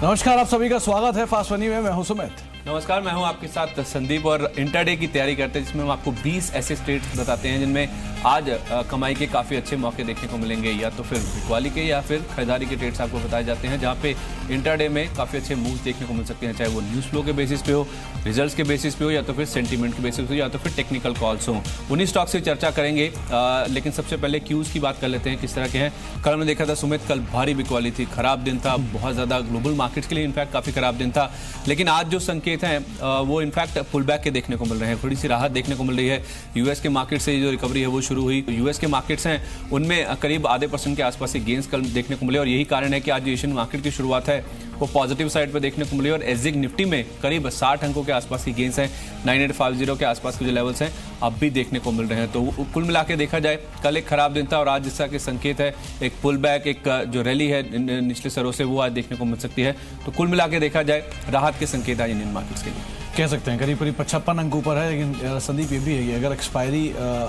नमस्कार, आप सभी का स्वागत है फास्ट मनी में। मैं हूं सुमित। नमस्कार, मैं हूं आपके साथ संदीप और इंटरडे की तैयारी करते हैं जिसमें हम आपको 20 ऐसे स्टेट्स बताते हैं जिनमें आज कमाई के काफ़ी अच्छे मौके देखने को मिलेंगे, या तो फिर बिकवाली के या फिर खरीदारी के ट्रेड्स आपको बताए जाते हैं, जहां पे इंटरडे में काफ़ी अच्छे मूव्स देखने को मिल सकते हैं, चाहे वो न्यूज़ फ्लो के बेसिस पे हो, रिजल्ट्स के बेसिस पे हो, या तो फिर सेंटीमेंट के बेसिस पे हो, या तो फिर टेक्निकल कॉल्स हो। उन्हीं स्टॉक से चर्चा करेंगे, लेकिन सबसे पहले क्यूज़ की बात कर लेते हैं किस तरह के हैं। कल हमने देखा था सुमित, कल भारी बिकवाली थी, खराब दिन था, बहुत ज़्यादा ग्लोबल मार्केट्स के लिए इनफैक्ट काफ़ी खराब दिन था। लेकिन आज जो संकेत हैं वो इनफैक्ट पुल बैक के देखने को मिल रहे हैं, थोड़ी सी राहत देखने को मिल रही है। यूएस के मार्केट से जो रिकवरी है वो शुरू हुई। यूएस के मार्केट्स हैं उनमें करीब आधे % के आसपास से गेंस कल देखने को मिले, और यही कारण है कि आज एशियन मार्केट की शुरुआत है वो पॉजिटिव साइड पे देखने को मिली। और एजेक निफ्टी में करीब 60 अंकों के आसपास की गेंस हैं, 9850 के आसपास के जो लेवल्स हैं अब भी देखने को मिल रहे हैं। तो कुल मिला के देखा जाए कल एक खराब दिन था, और आज जिसका कि संकेत है एक पुल बैक, एक जो रैली है निचले स्तरों से वो आज देखने को मिल सकती है। तो कुल मिला के देखा जाए राहत के संकेत आज इंडियन मार्केट्स के लिए कह सकते हैं करीब 55 अंक ऊपर है। लेकिन संदीप ये भी है कि अगर एक्सपायरी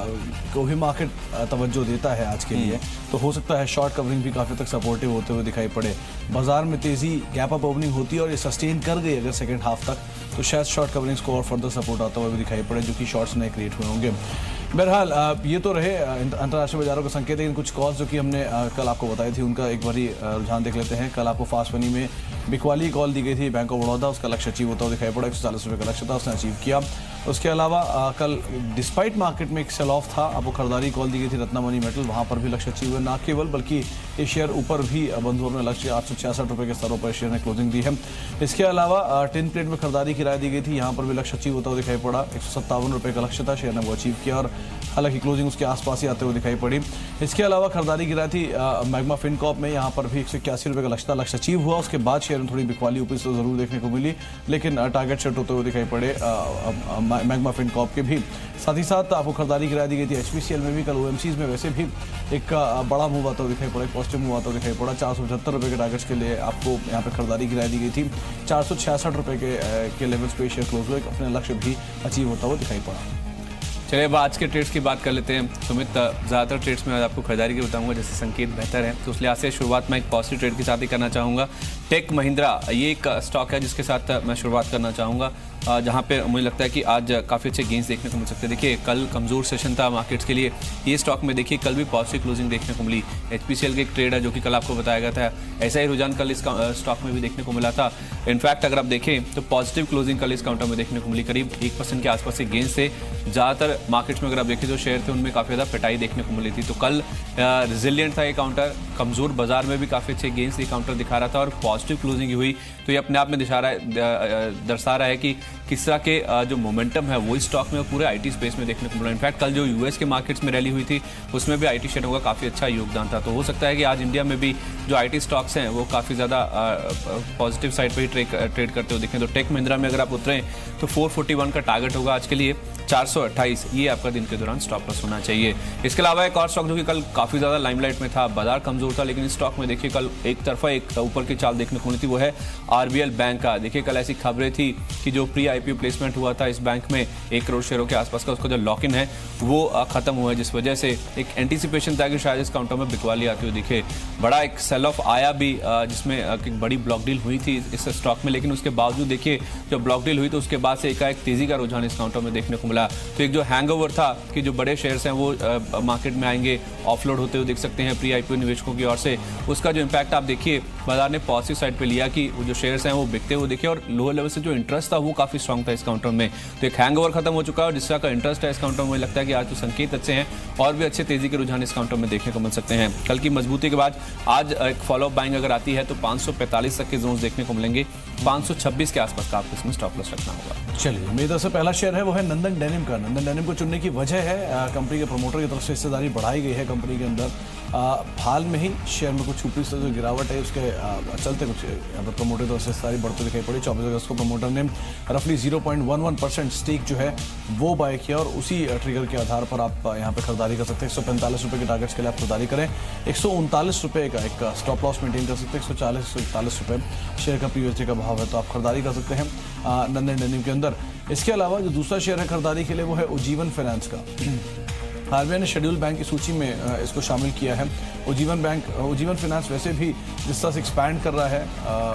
को भी मार्केट तवज्जो देता है आज के लिए, तो हो सकता है शॉर्ट कवरिंग भी काफ़ी तक सपोर्टिव होते हुए दिखाई पड़े। बाजार में तेज़ी गैप अप ओपनिंग होती है और ये सस्टेन कर गई अगर सेकेंड हाफ तक, तो शायद शॉर्ट कवरिंग्स को और फर्दर सपोर्ट आता हुआ भी दिखाई पड़े, जो कि शॉर्ट्स नए क्रिएट हुए होंगे। बहरहाल ये तो रहे अंतर्राष्ट्रीय बाजारों का संकेत, लेकिन कुछ कॉल्स जो कि हमने कल आपको बताई थी उनका एक बारी रुझान देख लेते हैं। कल आपको फास्ट मनी में बिकवाली कॉल दी गई थी बैंक ऑफ बड़ौदा, उसका लक्ष्य अचीव होता हुआ दिखाई पड़ा, 140 रुपये का लक्ष्य था, उसने अचीव किया। उसके अलावा कल डिस्पाइट मार्केट में एक सेल ऑफ था, आपको खरीदारी कॉल दी गई थी रत्ना मनी मेटल, वहाँ पर भी लक्ष्य अचीव हुआ। ना केवल बल्कि ये शेयर ऊपर भी बंद हुआ, अपने लक्ष्य 866 रुपये के स्तरों पर शेयर ने क्लोजिंग दी है। इसके अलावा टिन प्लेट में खरीदारी की राय दी गई थी, यहाँ पर भी लक्ष्य अचीव होता हुआ दिखाई पड़ा, 157 रुपये का लक्ष्य था, शेयर ने वो अचीव किया, और हालांकि क्लोजिंग उसके आसपास ही आते हुए दिखाई पड़ी। इसके अलावा खरीदारी की राय थी मैग्मा फिनकॉर्प में, यहाँ पर भी 181 रुपये का लक्ष्य था, लक्ष्य अचीव हुआ। उसके बाद शेयर में थोड़ी बिकवाली ऊपर से जरूर देखने को मिली, लेकिन टारगेट सेट होते हुए दिखाई पड़े मैग्मा फिनकॉर्प के भी। साथ ही साथ आपको खरीदारी की राय दी गई थी HPCL में भी। कल OMCs में वैसे भी एक बड़ा मूव आता हुआ दिखाई पड़ा, एक पॉजिटिव मूव आता हुआ दिखाई पड़ा। 475 रुपये के टारगेट्स के लिए आपको यहाँ पे खरीदारी की राय दी गई थी, 466 रुपये के लेवल्स पे शेयर क्लोज हुए, अपने लक्ष्य भी अचीव होता हुआ दिखाई पड़ा। चलिए अब आज के ट्रेड्स की बात कर लेते हैं। सुमित, ज़्यादातर ट्रेड्स में आज आपको खरीदारी की बताऊंगा, जैसे संकेत बेहतर है, तो उस लिहाज से शुरुआत मैं एक पॉजिटिव ट्रेड के साथ ही करना चाहूँगा। टेक महिंद्रा ये एक स्टॉक है जिसके साथ मैं शुरुआत करना चाहूँगा, जहाँ पे मुझे लगता है कि आज काफ़ी अच्छे गेंस देखने को मिल सकते हैं। देखिए कल कमज़ोर सेशन था मार्केट्स के लिए, ये स्टॉक में देखिए कल भी पॉजिटिव क्लोजिंग देखने को मिली। HPCL के एक ट्रेड है जो कि कल आपको बताया गया था, ऐसा ही रुझान कल इस स्टॉक में भी देखने को मिला था। इनफैक्ट अगर आप देखें तो पॉजिटिव क्लोजिंग कल इस काउंटर में देखने को मिली, करीब 1% के आसपास से गेंस थे। ज़्यादातर मार्केट्स में अगर आप देखें जो शेयर थे उनमें काफ़ी ज़्यादा पिटाई देखने को मिली थी, तो कल रिजिलियंट था ये काउंटर, कमज़ोर बाजार में भी काफ़ी अच्छे गेंस ये काउंटर दिखा रहा था और पॉजिटिव क्लोजिंग हुई। तो ये अपने आप में दर्शा रहा है कि किस तरह के जो मोमेंटम है वो इस स्टॉक में पूरे IT स्पेस में देखने को मिला। इनफैक्ट कल जो US के मार्केट्स में रैली हुई थी उसमें भी IT शेयरों का काफ़ी अच्छा योगदान था। तो हो सकता है कि आज इंडिया में भी जो IT स्टॉक्स हैं वो काफ़ी ज़्यादा पॉजिटिव साइड पर ही ट्रेड करते हुए दिखें। तो टेक महिंद्रा में अगर आप उतरें तो 441 का टारगेट होगा आज के लिए, 428 ये आपका दिन के दौरान स्टॉप लॉस होना चाहिए। इसके अलावा एक और स्टॉक जो कि कल काफ़ी ज़्यादा लाइमलाइट में था, बाजार कमजोर था, लेकिन इस स्टॉक में देखिए कल एक तरफा एक ऊपर की चाल देखने को मिली थी, वो है RBL बैंक का। देखिए कल ऐसी खबरें थी कि जो प्री IPO प्लेसमेंट हुआ था इस बैंक में 1 करोड़ शेयरों के आसपास का, उसका जो लॉक इन है वो खत्म हुआ है, जिस वजह से एक एंटीसिपेशन था कि शायद इस काउंटर में बिकवाली आती हुई दिखे। बड़ा एक सेल ऑफ आया भी, जिसमें एक बड़ी ब्लॉक डील हुई थी इस स्टॉक में, लेकिन उसके बावजूद देखिए जब ब्लॉक डील हुई तो उसके बाद से एकाएक तेजी का रुझान इस काउंटर में देखने को मिला। तो एक जो हैंगओवर था कि जो बड़े शेयर्स हैं वो मार्केट में आएंगे, ऑफलोड होते हुए देख सकते हैं प्री IPO निवेशकों की ओर से, उसका जो इम्पैक्ट आप देखिए बाजार ने पॉजिटिव साइड पे लिया कि वो जो शेयर्स हैं वो बिकते हुए देखिए, और लोअर लेवल से जो इंटरेस्ट था वो काफी स्ट्रॉन्ग था इस काउंटर में। तो एक हैंगओवर खत्म हो चुका है और जिस तरह का इंटरेस्ट है इस काउंटर में, मुझे लगता है कि आज तो संकेत अच्छे हैं और भी अच्छे तेजी के रुझान इस काउंटर में देखने को मिल सकते हैं। कल की मजबूती के बाद आज एक फॉलोअप बाइंग अगर आती है तो 545 तक के जोन्स देखने को मिलेंगे, 526 के आसपास का आपको इसमें स्टॉप लॉस रखना होगा। चलिए, मेरी तरफ से पहला शेयर है वो है नंदन डेनिम का। नंदन डेनिम को चुनने की वजह है कंपनी के प्रमोटर की तरफ से हिस्सेदारी बढ़ाई गई है कंपनी के अंदर। हाल में ही शेयर में कुछ ऊपरी से जो गिरावट है उसके चलते कुछ यहाँ पर प्रमोटर तो हिस्सेदारी बढ़ते दिखाई पड़ी। 24 अगस्त को प्रमोटर ने रफली 0.11% स्टेक जो है वो बाय किया, और उसी ट्रिगर के आधार पर आप यहाँ पे खरीदारी कर सकते हैं। 145 रुपये के टारगेट्स के लिए आप खरीदारी करें, 139 रुपये का एक स्टॉप लॉस मेंटेन कर सकते हैं, 140-141 रुपये शेयर का PUSD का भाव है, तो आप खरीदारी कर सकते हैं नंदन डेनिम के अंदर। इसके अलावा जो दूसरा शेयर है खरीदारी के लिए वो है उज्जीवन फाइनेंस का। RBI ने शेड्यूल बैंक की सूची में इसको शामिल किया है। उज्जीवन फाइनेंस वैसे भी जिस तरह से एक्सपैंड कर रहा है,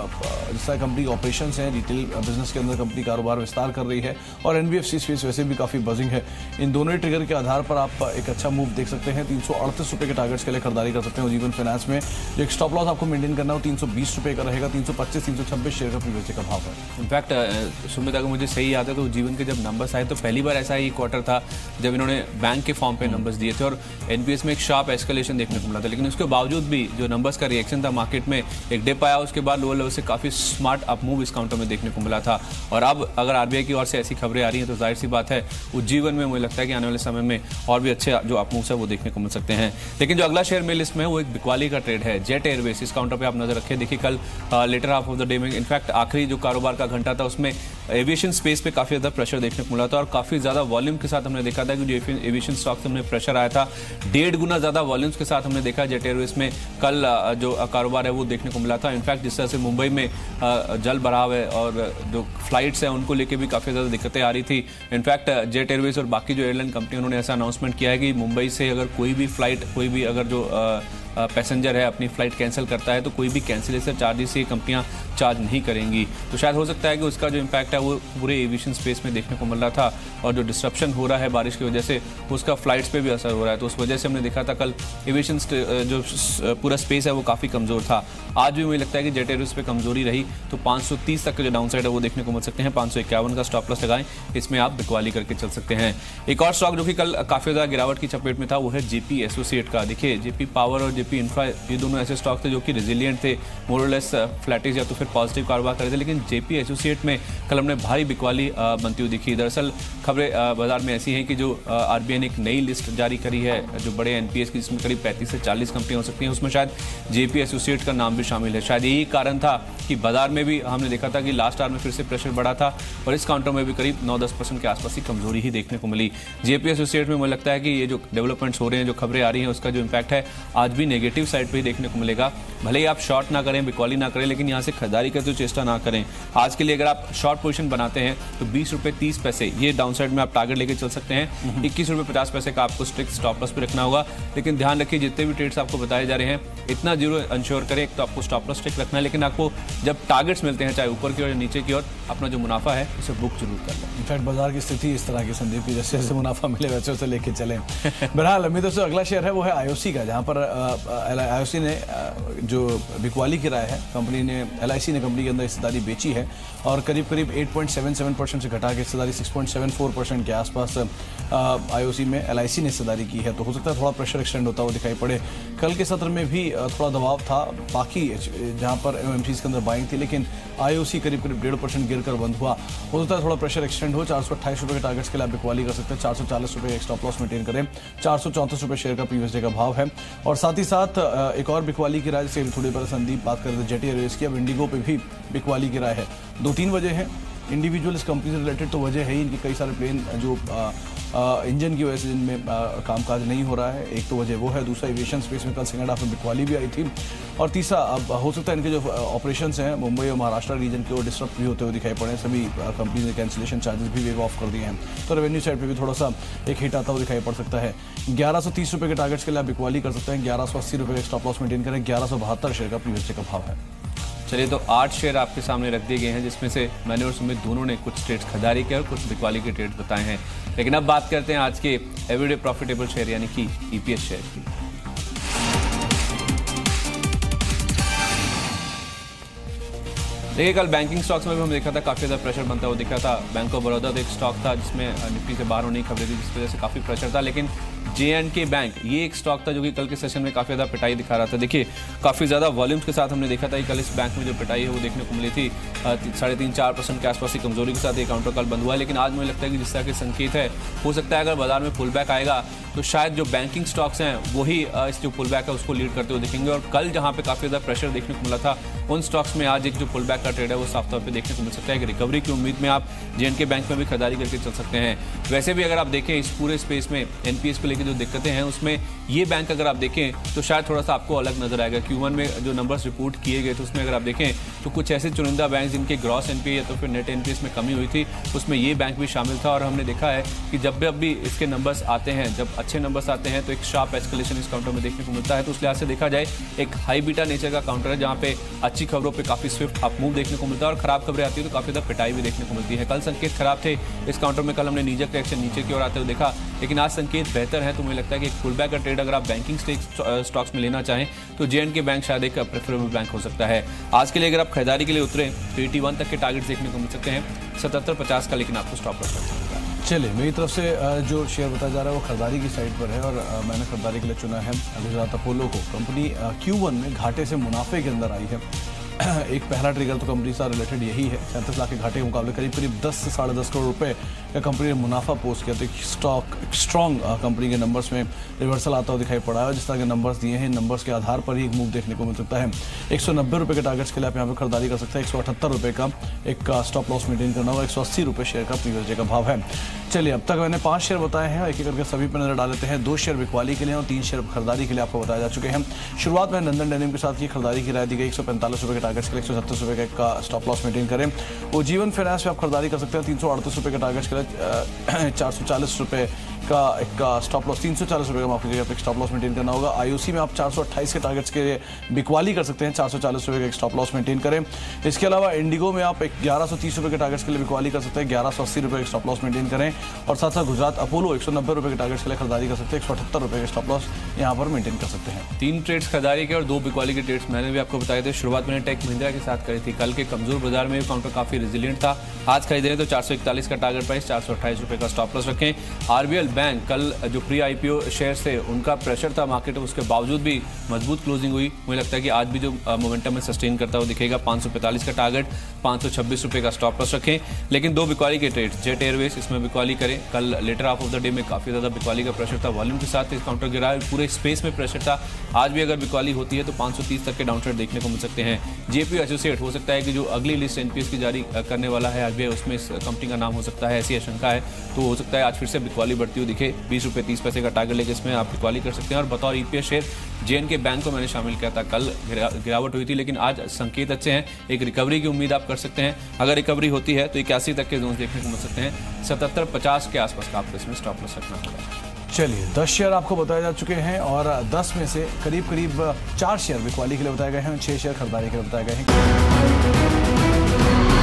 जिस तरह कंपनी के ऑपरेशन हैं, रिटेल बिजनेस के अंदर कंपनी कारोबार विस्तार कर रही है, और एनबीएफसी स्पेस वैसे भी काफ़ी बजिंग है। इन दोनों ही ट्रिगर के आधार पर आप एक अच्छा मूव देख सकते हैं। 338 रुपये के टारगेट्स के लिए खरीदारी कर सकते हैं उज्जीवन फाइनेंस में। जो एक स्टॉप लॉस आपको मेंटेन करना हो 320 रुपये का रहेगा। 325-326 शेयर का प्रीवियस का भाव है। इनफैक्ट सुमित, अगर मुझे सही याद है तो उज्जीवन के जब नंबर्स आए तो पहली बार ऐसा ही क्वार्टर था जब इन्होंने बैंक के फॉर्म पे नंबर्स दिए थे और एनपीएस में एक शार्प एस्केलेशन देखने को मिला था, लेकिन उसके बावजूद भी जो नंबर्स का रिएक्शन था मार्केट में, एक डिप आया, उसके बाद लोअर लेवल से काफी स्मार्ट अप मूव इस काउंटर में देखने को मिला था। और अब अगर आरबीआई की ओर से ऐसी खबरें आ रही हैं तो जाहिर सी बात है उज्जीवन में मुझे लगता है कि आने वाले समय में और भी अच्छे जो अप मूव्स है वो देखने को मिल सकते हैं। लेकिन जो अगला शेयर मेरी लिस्ट में है वो एक बिकवाली का ट्रेड है, जेट एयरवेज। इस काउंटर पे आप नजर रखें। देखिए कल latter half of the day में इनफैक्ट आखिरी जो कारोबार का घंटा था उसमें एविएशन स्पेस पे काफी ज्यादा प्रेशर देखने को मिला था और काफी ज्यादा वॉल्यूम के साथ हमने देखा था कि जो एविएशन स्टॉक से हमने प्रेशर आया था 1.5 गुना ज्यादा वॉल्यूम्स के साथ हमने देखा जेट एयरवेज में कल जो कारोबार है वो देखने को मिला था। इनफैक्ट जिस तरह से मुंबई में जल भराव है और जो फ्लाइट्स हैं उनको लेकर भी काफी ज्यादा दिक्कतें आ रही थी। इनफैक्ट जेट एयरवेज और बाकी जो एयरलाइन कंपनी उन्होंने ऐसा अनाउंसमेंट किया है कि मुंबई से अगर कोई भी फ्लाइट, कोई भी अगर जो पैसेंजर है अपनी फ्लाइट कैंसिल करता है तो कोई भी कैंसिलेशन चार्जेस ये कंपनियां चार्ज नहीं करेंगी। तो शायद हो सकता है कि उसका जो इम्पैक्ट है वो पूरे एविएशन स्पेस में देखने को मिल रहा था और जो डिस्ट्रप्शन हो रहा है बारिश की वजह से उसका फ्लाइट्स पे भी असर हो रहा है। तो उस वजह से हमने देखा था कल एविएशन जो पूरा स्पेस है वो काफ़ी कमज़ोर था। आज भी मुझे लगता है कि जेट एयरवेज पे कमजोरी रही तो 530 तक के जो डाउन साइड है वो देखने को मिल सकते हैं। 551 का स्टॉप लॉस लगाएं, इसमें आप बिकवाली करके चल सकते हैं। एक और स्टॉक जो कि कल काफ़ी ज़्यादा गिरावट की चपेट में था वो है जेपी एसोसिएट का। देखिए जेपी पावर और जेपी इंफ्रा ये दोनों ऐसे स्टॉक थे जो कि रेजिलिएंट थे, मोर और लेस फ्लैटिश या तो फिर पॉजिटिव कारोबार कर रहे थे, लेकिन जेपी एसोसिएट में कल हमने भारी बिकवाली बनती हुई दिखी। दरअसल खबरें बाजार में ऐसी हैं कि जो आरबीआई ने एक नई लिस्ट जारी करी है जो बड़े एनपीएस की, जिसमें करीब 35 से 40 कंपनियां हो सकती हैं, उसमें शायद जेपी एसोसिएट का नाम भी शामिल है। शायद यही कारण था कि बाजार में भी हमने देखा था कि लास्ट आवर में फिर से प्रेशर बढ़ा था और इस काउंटर में भी करीब 9-10% के आसपास की कमजोरी ही देखने को मिली। जेपी एसोसिएट में मुझे लगता है कि ये जो डेवलपमेंट्स हो रहे हैं, जो खबरें आ रही हैं, उसका जो इम्पैक्ट है आज भी नेगेटिव साइड पे ही देखने को मिलेगा। भले ही आप शॉर्ट ना करें, बिकवाली ना करें, लेकिन यहाँ से खरीदारी करते हुए चेष्टा ना करें। आज के लिए अगर आप शॉर्ट पोजीशन बनाते हैं तो 20 रुपये 30 पैसे ये डाउन साइड में आप टारगेट लेके चल सकते हैं। 21 रुपये 50 पैसे का आपको स्ट्रिक्ट स्टॉप लॉस पे रखना होगा। लेकिन ध्यान रखिए जितने भी ट्रेड्स आपको बताए जा रहे हैं इतना जरूर इंश्योर करें, एक तो आपको स्टॉप लॉस स्ट्रिक्ट रखना है, लेकिन आपको जब टारगेट्स मिलते हैं चाहे ऊपर की ओर या नीचे की ओर, अपना जो मुनाफा है उसे बुक जरूर कर लें। इनफैक्ट बाजार की स्थिति इस तरह की संदीप की जैसे जैसे मुनाफा मिले वैसे वैसे लेके चलें। बहरहाल उम्मीदों से अगला शेयर है वो है आईओसी का, जहाँ पर आईओसी ने जो बिकवाली किराया है कंपनी ने, एलआईसी ने कंपनी के अंदर हिस्सेदारी बेची है और करीब 8.77% से घटा के हिस्सेदारी 6.74% के आसपास आईओसी में एलआईसी ने हिस्सेदारी की है। तो हो सकता है थोड़ा प्रेशर एक्सटेंड होता हुआ दिखाई पड़े। कल के सत्र में भी थोड़ा दबाव था बाकी जहाँ पर एमएमसीज के अंदर बाइंग थी, लेकिन आईओसी करीब 1.5% गिर कर बंद हुआ। हो सकता है थोड़ा प्रेशर एक्सटेंड हो। 428 रुपये के टारगेट्स के लिए आप बिकवाली कर सकते हैं। 440 रुपये एक स्टॉप लॉस मेंटेन करें। 434 रुपये शेयर का प्रीवियस डे का भाव है। और साथ ही साथ एक और बिकवाली की राय, जैसे थोड़ी पहले संदीप बात कर रहे थे जेट एयरवेज की, अब इंडिगो पे भी बिकवाली की राय है। 2-3 वजह है इंडिविजुअल इस कंपनी से रिलेटेड। तो वजह है ही इनके कई सारे प्लेन जो इंजन की वजह से जिनमें कामकाज नहीं हो रहा है, एक तो वजह वो है। दूसरा एविएशन स्पेस में कल सेकंड हाफ में बिकवाली भी आई थी। और तीसरा अब हो सकता है इनके जो ऑपरेशंस हैं मुंबई और महाराष्ट्र रीजन के वो डिस्टर्ब भी होते हुए दिखाई पड़े। सभी कंपनी ने कैंसिलेशन चार्जेस भी वेव ऑफ कर दिए हैं, तो रेवेन्यू साइड पे भी थोड़ा सा एक हिट आता हुआ दिखाई पड़ सकता है। 1130 रुपये के टारगेट्स के लिए आप बिकवाली कर सकते हैं। 1180 रुपये का स्टॉप लॉस मेंटेन करें। 1172 शेयर का प्रीवियस डे का भाव है। चलिए, तो 8 शेयर आपके सामने रख दिए गए हैं, जिसमें से मैंने और सुमित दोनों ने कुछ ट्रेड्स खरीदारी किया और कुछ बिकवाली के ट्रेड्स बताए हैं। लेकिन अब बात करते हैं आज के एवरीडे प्रॉफिटेबल शेयर यानी कि ईपीएस शेयर की। देखिए, कल बैंकिंग स्टॉक्स में भी हम देखा था काफ़ी ज़्यादा प्रेशर बनता हुआ दिख रहा था। बैंक ऑफ बड़ौदा तो एक स्टॉक था जिसमें निफ्टी से बाहर होने की खबरें थी, जिस वजह से काफ़ी प्रेशर था। लेकिन J&K बैंक ये एक स्टॉक था जो कि कल के सेशन में काफ़ी ज़्यादा पिटाई दिखा रहा था। देखिए, काफ़ी ज़्यादा वॉल्यूम्स के साथ हमने देखा था कि कल इस बैंक में जो पिटाई है वो देखने को मिली थी। 3.5-4% के आसपास की कमजोरी के साथ ये काउंटर कल बंद हुआ है। लेकिन आज मुझे लगता है कि जिस तरह के संकेत है, हो सकता है अगर बाजार में पुल बैक आएगा तो शायद जो बैंकिंग स्टॉक्स हैं वही इस जो पुल बैक है उसको लीड करते हुए दिखेंगे। और कल जहाँ पे काफ़ी ज़्यादा प्रेशर देखने को मिला था, उन स्टॉक्स में आज एक जो पुल बैक का ट्रेड है वो साफ तौर पे देखने को मिल सकता है कि रिकवरी की उम्मीद में आप J&K बैंक में भी खरीदारी करके चल सकते हैं। वैसे भी अगर आप देखें इस पूरे स्पेस में एनपीएस को लेकर जो दिक्कतें हैं उसमें ये बैंक अगर आप देखें तो शायद थोड़ा सा आपको अलग नजर आएगा। Q1 में जो नंबर्स रिपोर्ट किए गए थे उसमें अगर आप देखें तो कुछ ऐसे चुनिंदा बैंक जिनके ग्रॉस एनपीए या तो फिर नेट एनपीए में कमी हुई थी, उसमें ये बैंक भी शामिल था। और हमने देखा है कि जब भी इसके नंबर्स आते हैं, जब अच्छे नंबर्स आते हैं तो एक शार्प एस्केलेशन इस काउंटर में देखने को मिलता है। तो उस लिहाज से देखा जाए एक हाई बीटा नेचर का काउंटर है, जहां पे अच्छी खबरों पे काफी स्विफ्ट अप मूव देखने को मिलता है और खराब खबरें आती है तो काफी ज्यादा पिटाई भी देखने को मिलती है। कल संकेत खराब थे इस काउंटर में, कल हमने नीजक रिएक्शन नीचे की ओर आते हुए देखा, लेकिन आज संकेत बेहतर है। तो मुझे लगता है कि एक पुल बैक का ट्रेड अगर आप बैंकिंग स्टॉक्स में लेना चाहें तो J&K बैंक शायद एक प्रेफरेबल बैंक हो सकता है। आज के लिए अगर आप खरीदारी के लिए उतरे तो 81 तक के टारगेट्स देखने को मिल सकते हैं, 77-50 का लेकिन आपको स्टॉप लॉस रखना होगा। चलिए, मेरी तरफ से जो शेयर बताया जा रहा है वो खरीदारी की साइड पर है और मैंने खरीदारी के लिए चुना है गुजरात अपोलो को। कंपनी Q1 में घाटे से मुनाफे के अंदर आई है। एक पहला ट्रिगर तो कंपनी से रिलेटेड यही है। 37 लाख के घाटे के मुकाबले करीब 10 से 10.5 करोड़ रुपए का कंपनी ने मुनाफा पोस्ट किया। तो एक स्ट्रॉन्ग कंपनी के नंबर्स में रिवर्सल आता हुआ दिखाई पड़ा है। जिस तरह के नंबर्स दिए हैं, नंबर्स के आधार पर ही एक मूव देखने को मिल सकता है। 190 रुपये के टारगेट्स के लिए आप यहाँ पर खरीदारी कर सकते हैं। 178 रुपये का एक स्टॉप लॉस मेंटेन करना होगा। 180 रुपये शेयर का प्रीवियस डे का भाव है। चलिए, अब तक मैंने 5 शेयर बताए हैं, एक एक करके सभी पर नजर डाल लेते हैं। 2 शेयर बिकवाली के लिए और 3 शेयर खरीदारी के लिए आपको बताया जा चुके हैं। शुरुआत में नंदन डेनिम के साथ की खरीदारी की राय दी गई। 145 रुपये के टारगेट्स के लिए 170 रुपये का स्टॉप लॉस मेंटेन करें। वो जीवन फाइनेंस में आप खरीदारी कर सकते हैं। 338 रुपये के टारगेट्स के लिए 440 रुपये का एक स्टॉप लॉस, 340 रुपये का माफ कीजिएगा, एक स्टॉप लॉस मेंटेन करना होगा। आईओसी में आप 428 के टारगेट्स के लिए बिकवाली कर सकते हैं। 440 रुपये का एक स्टॉप लॉस मेंटेन करें। इसके अलावा इंडिगो में आप 1130 रुपये के टारगेट्स के लिए बिकवाली कर सकते हैं। 1180 रुपये का स्टॉप लॉस मेंटेन करें। और साथ साथ गुजरात अपोलो 190 रुपये के टारगेट्स के लिए खरीदारी कर सकते हैं। 178 रुपये के स्टॉप लॉस यहाँ पर मेंटेन कर सकते हैं। 3 ट्रेड्स खरीदारी के और 2 बिकवाली के ट्रेड्स मैंने भी आपको बताए थे। शुरुआत मैंने टेक महिंद्रा के साथ करी थी। कल के कमजोर बाजार में काउंटर काफी रेजिलिएंट था। आज खरीदे तो 441 का टारगेट प्राइस, 428 रुपये का स्टॉप लॉस रखें। आरबीएल बैंक कल जो प्री आईपीओ शेयर थे उनका प्रेशर था मार्केट में, उसके बावजूद भी मजबूत क्लोजिंग हुई। मुझे लगता है कि आज भी जो मोमेंटम में सस्टेन करता हुआ दिखेगा। 545 का टारगेट, 526 रुपये का स्टॉप लॉस रखें। लेकिन 2 बिकवाली के ट्रेड, जेट एयरवेज इसमें बिकवाली करें। कल latter half of the day में काफी ज्यादा बिकवाली का प्रेशर था, वॉल्यूम के साथ इस काउंटर गिरा, पूरे स्पेस में प्रेशर था। आज भी अगर बिकवाली होती है तो 530 तक के डाउन ट्रेड देखने को मिल सकते हैं। जेपी एसोसिएट हो सकता है कि जो अगली लिस्ट एनपीएस की जारी करने वाला है आरबीआई, उसमें इस कंपनी का नाम हो सकता है, ऐसी आशंका है। तो हो सकता है आज फिर से बिकवाली बढ़ती हुई दिखे। 20 रुपये 30 पैसे का टारगेट लेके इसमें आप बिकवाली कर सकते हैं। और बतौर ईपीएस शेयर J&K बैंक को मैंने शामिल किया था। कल गिरावट हुई थी लेकिन आज संकेत अच्छे हैं, एक रिकवरी की उम्मीद आप कर सकते हैं। अगर रिकवरी होती है तो 81 तक के जोन देखने को मिल सकते हैं। 77-50 के आसपास का आपको इसमें स्टॉप लॉस रखना होगा। चलिए, 10 शेयर आपको बताए जा चुके हैं और 10 में से करीब 4 शेयर बिकवाली के लिए बताए गए हैं, 6 शेयर खरीदारी के लिए बताए गए हैं।